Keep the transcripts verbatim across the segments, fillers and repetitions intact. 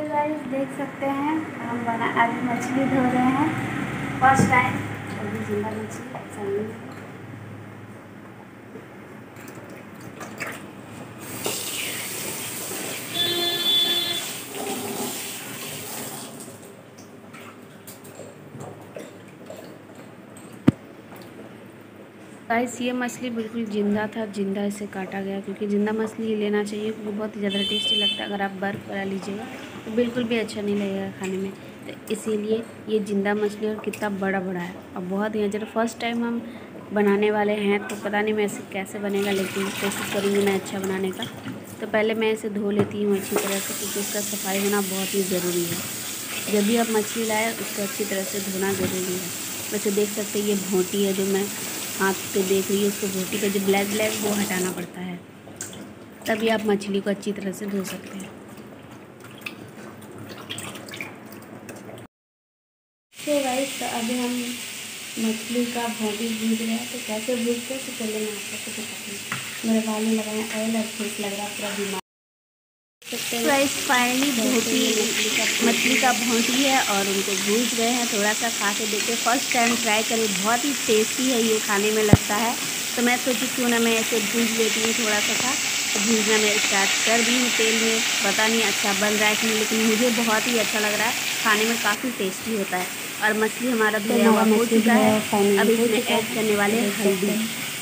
Guys देख सकते हैं हम बना आज मछली धो रहे हैं फर्स्ट टाइम। अभी जिंदा मछली ऐसा नहीं है। गाइस ये मछली बिल्कुल ज़िंदा था, ज़िंदा इसे काटा गया क्योंकि ज़िंदा मछली ही लेना चाहिए क्योंकि बहुत ही ज़्यादा टेस्टी लगता है। अगर आप बर्फ़ वाला लीजिएगा तो बिल्कुल भी अच्छा नहीं लगेगा खाने में, तो इसीलिए ये ज़िंदा मछली और कितना बड़ा बड़ा है और बहुत ही अच्छा। फर्स्ट टाइम हम बनाने वाले हैं तो पता नहीं मैं इसे कैसे बनेगा, लेकिन कोशिश करूँगी मैं अच्छा बनाने का। तो पहले मैं इसे धो लेती हूँ अच्छी तरह से क्योंकि इसका सफाई होना बहुत ही ज़रूरी है। जब भी आप मछली लाए उसको अच्छी तरह से धोना ज़रूरी है। वैसे देख सकते हैं ये भोंटी है जो मैं हाथ पे देख रही है, उसको भोंटी का जो ब्लैक ब्लैक वो हटाना पड़ता है, तभी आप मछली को अच्छी तरह से धो सकते हैं। तो गाइस तो अभी हम मछली का भोंटी भूज रहे हैं, तो कैसे भूजते हैं तो चलिए मैं आप सबको बताती हूँ। मेरे बाल में लगाए ऑयल और फेस लग रहा है पूरा बीमार। गाइस फाइनली भोंटी मछली का भोंटी है और उनको भूज गए हैं। थोड़ा सा खा के देखिए, फर्स्ट टाइम ट्राई करें, बहुत ही टेस्टी है ये खाने में लगता है। तो मैं सोची क्यों ना मैं ऐसे भूज लेती हूँ, थोड़ा सा था तो भूजना मैं स्टार्ट कर दी हूँ तेल में। पता नहीं अच्छा बन रहा है कि नहीं, लेकिन मुझे बहुत ही अच्छा लग रहा है, खाने में काफ़ी टेस्टी होता है। और मछली हमारा धोया हुआ हो चुका है। अब इसमें ऐड करने वाले हल्दी।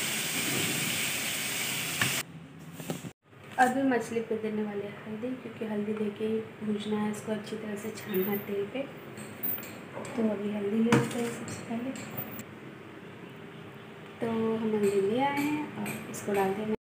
अभी मछली पे देने वाले हैं हल्दी, क्योंकि हल्दी देके ही भूजना है, इसको अच्छी तरह से छानना है तेल पे। तो अभी हल्दी ले लेते हैं सबसे पहले। तो हम हल्दी ले आए हैं और इसको डालते हैं।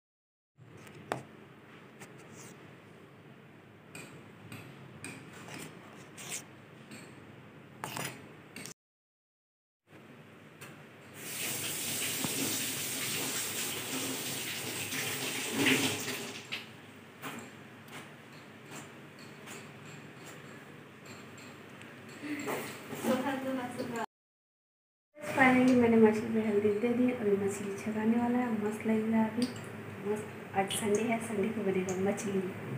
फाइनली मैंने मछली में हल्दी दे दी। अभी मछली छकाने वाला है, मस्त लगेगा अभी मस्त। आज संडे है, संडे को बनेगा मछली।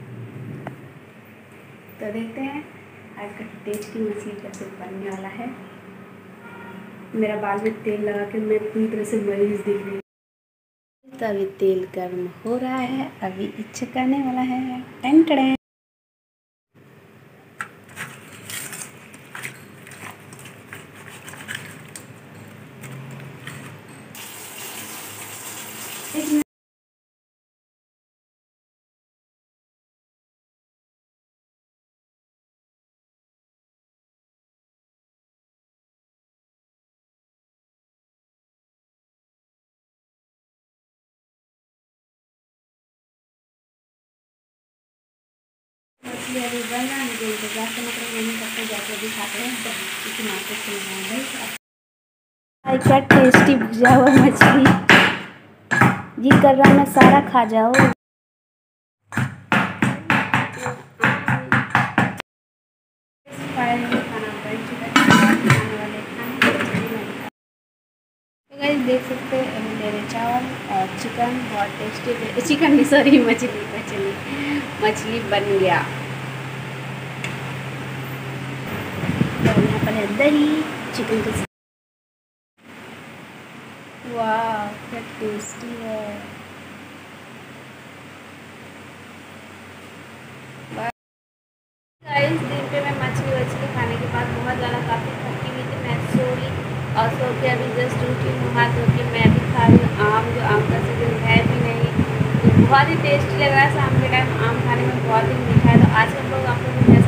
तो देखते हैं आज का टेस्टी मछली कैसे बनने वाला है। मेरा बाल में तेल लगा के मैं पूरी तरह से मरीज दिख रही हूँ। तो अभी तेल गर्म हो रहा है, अभी छकाने वाला है। टन टन। मछली अभी बन रहा है, मुझे इंतजार करना पड़ेगा। मैंने सबको जाकर भी खाते हैं तो इसी मार्केट से मंगाया भाई। क्या टेस्टी भुजा हुआ मछली, जी कर रहा मैं सारा खा जाओ। देख सकते हैं मेरे चावल और चिकन बहुत टेस्टी, चिकन नहीं सॉरी मछली मछली मछली बन गया। तो यहाँ पर है दही चिकन के साथ। वाह क्या टेस्टी है। गाइस दिन पे मैं मछली वछली खाने के बाद बहुत ज़्यादा काफ़ी थकी हुई थी, मैं सोई और सो के अभी जस्ट उठी हूँ, हाथ धो के मैं भी खा रही हूँ आम, जो आम का सीजन है भी नहीं, तो बहुत ही टेस्टी लग रहा है। शाम के टाइम आम खाने में बहुत ही मीठा है। तो आज हम लोग आप लोग